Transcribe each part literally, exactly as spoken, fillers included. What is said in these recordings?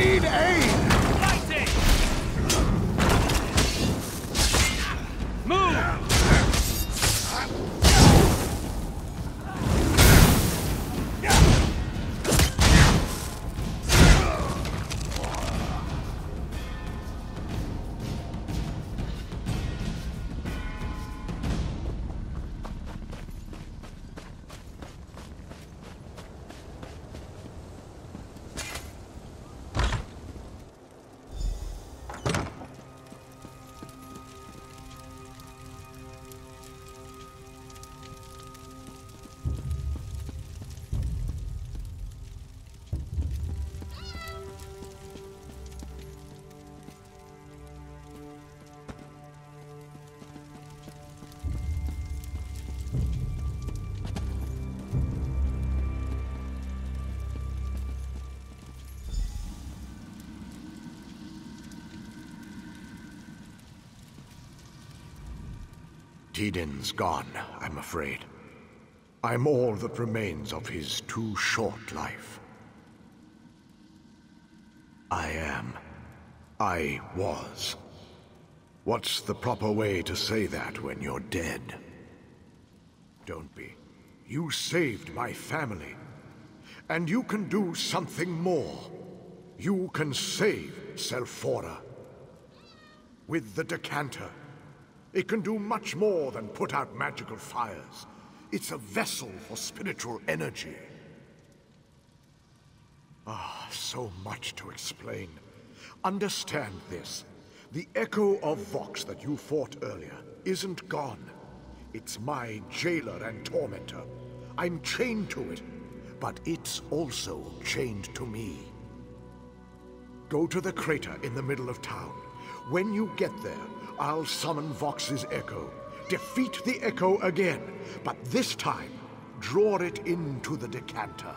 need aid! Fighting! Move! Tieden's gone, I'm afraid. I'm all that remains of his too short life. I am. I was. What's the proper way to say that when you're dead? Don't be. You saved my family. And you can do something more. You can save Selphora. With the decanter. It can do much more than put out magical fires. It's a vessel for spiritual energy. Ah, so much to explain. Understand this. The echo of Vox that you fought earlier isn't gone. It's my jailer and tormentor. I'm chained to it, but it's also chained to me. Go to the crater in the middle of town. When you get there, I'll summon Vox's echo. Defeat the echo again, but this time, draw it into the decanter.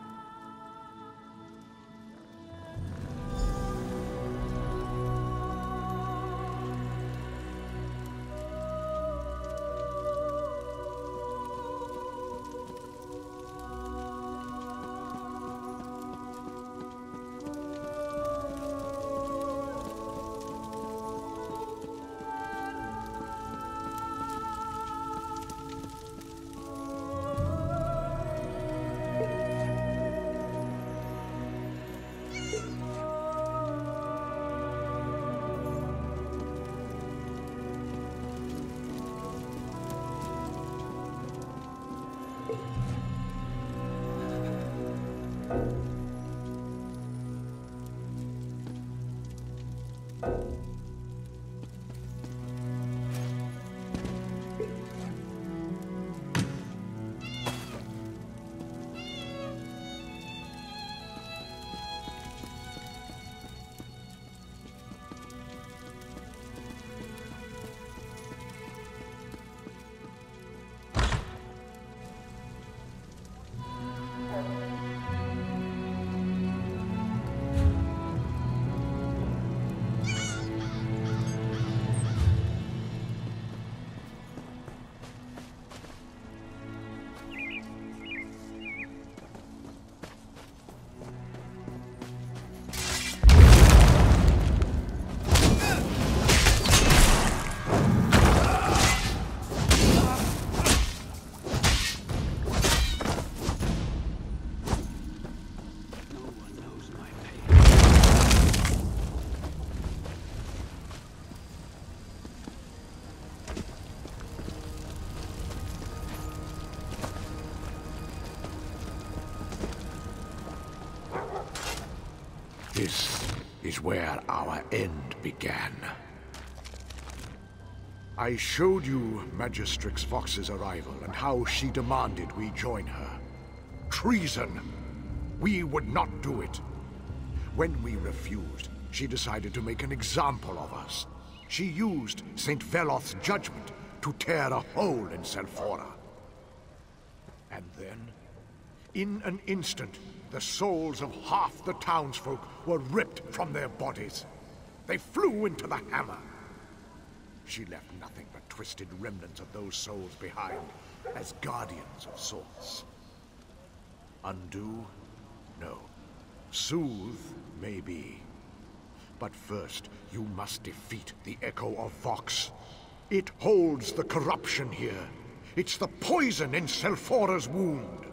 This is where our end began. I showed you Magistrix Vox's arrival and how she demanded we join her. Treason! We would not do it. When we refused, she decided to make an example of us. She used Saint Veloth's judgment to tear a hole in Selphora. And then, in an instant, the souls of half the townsfolk were ripped from their bodies. They flew into the hammer. She left nothing but twisted remnants of those souls behind, as guardians of sorts. Undo? No. Soothe? Maybe. But first, you must defeat the Echo of Vox. It holds the corruption here. It's the poison in Selphora's wound.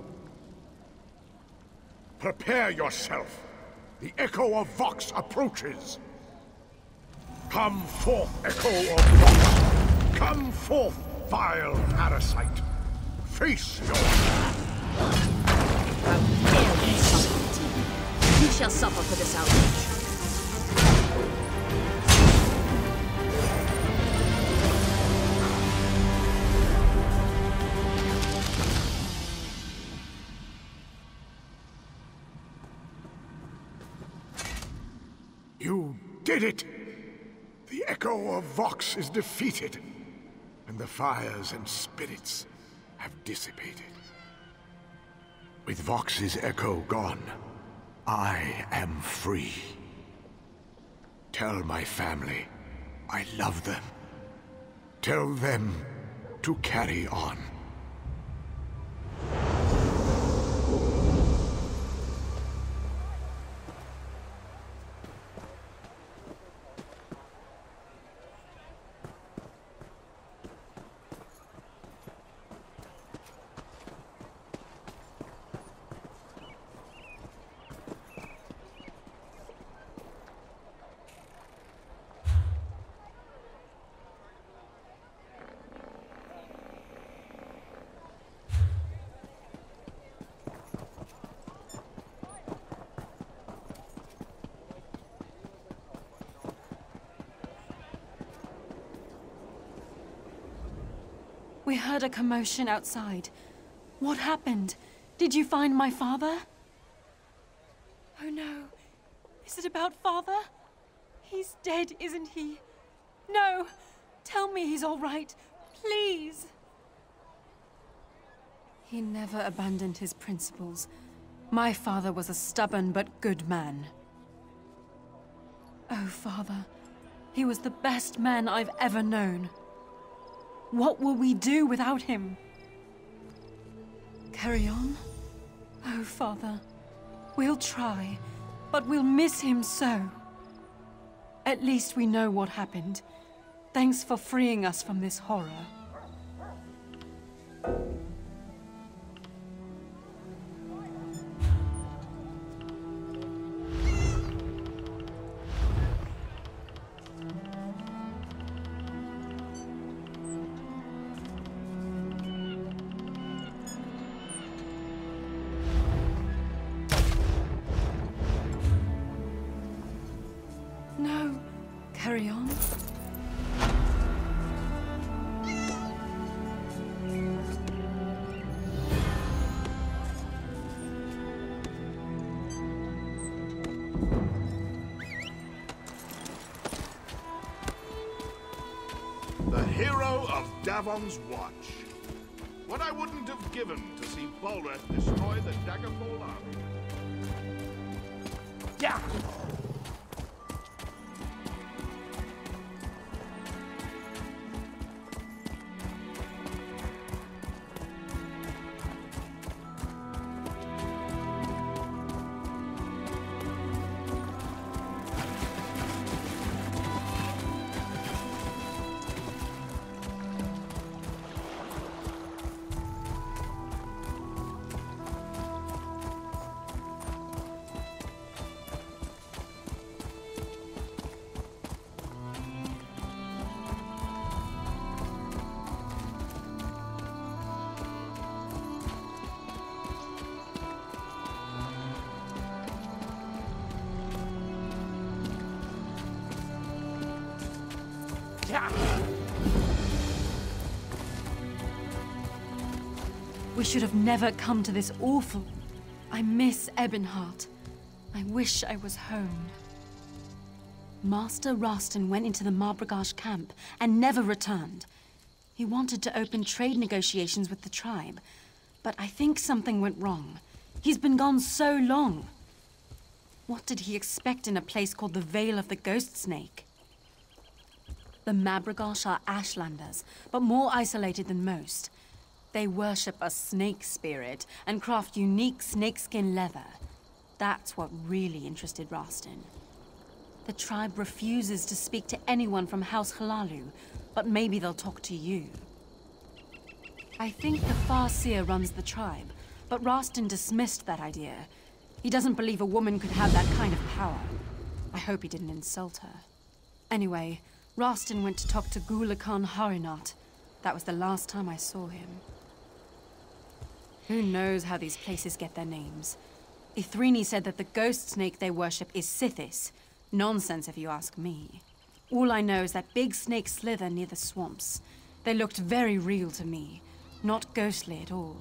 Prepare yourself. The Echo of Vox approaches. Come forth, Echo of Vox. Come forth, vile parasite. Face your... How dare you suffer? You shall suffer for this outrage. You did it! The Echo of Vox is defeated, and the fires and spirits have dissipated. With Vox's echo gone, I am free. Tell my family I love them. Tell them to carry on. We heard a commotion outside. What happened? Did you find my father? Oh no. Is it about father? He's dead, isn't he? No! Tell me he's all right. Please! He never abandoned his principles. My father was a stubborn but good man. Oh, father. He was the best man I've ever known. What will we do without him? Carry on? Oh, Father. We'll try, but we'll miss him so. At least we know what happened. Thanks for freeing us from this horror. No, carry on. The hero of Davon's Watch. What I wouldn't have given to see Balreth destroy the Daggerfall army. Yeah. We should have never come to this awful... I miss Ebonheart. I wish I was home. Master Rastan went into the Marbragash camp and never returned. He wanted to open trade negotiations with the tribe, but I think something went wrong. He's been gone so long. What did he expect in a place called the Vale of the Ghost Snake? The Marbragash are Ashlanders, but more isolated than most. They worship a snake spirit and craft unique snakeskin leather. That's what really interested Rastan. The tribe refuses to speak to anyone from House Hlaalu, but maybe they'll talk to you. I think the Farseer runs the tribe, but Rostin dismissed that idea. He doesn't believe a woman could have that kind of power. I hope he didn't insult her. Anyway, Rostin went to talk to Gula Khan Harinat. That was the last time I saw him. Who knows how these places get their names? Ithrini said that the ghost snake they worship is Sithis. Nonsense if you ask me. All I know is that big snakes slither near the swamps. They looked very real to me, not ghostly at all.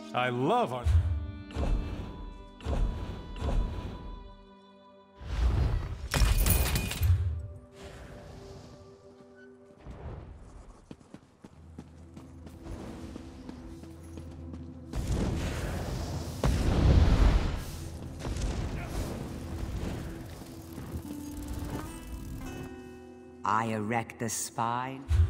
I love on. I erect the spine,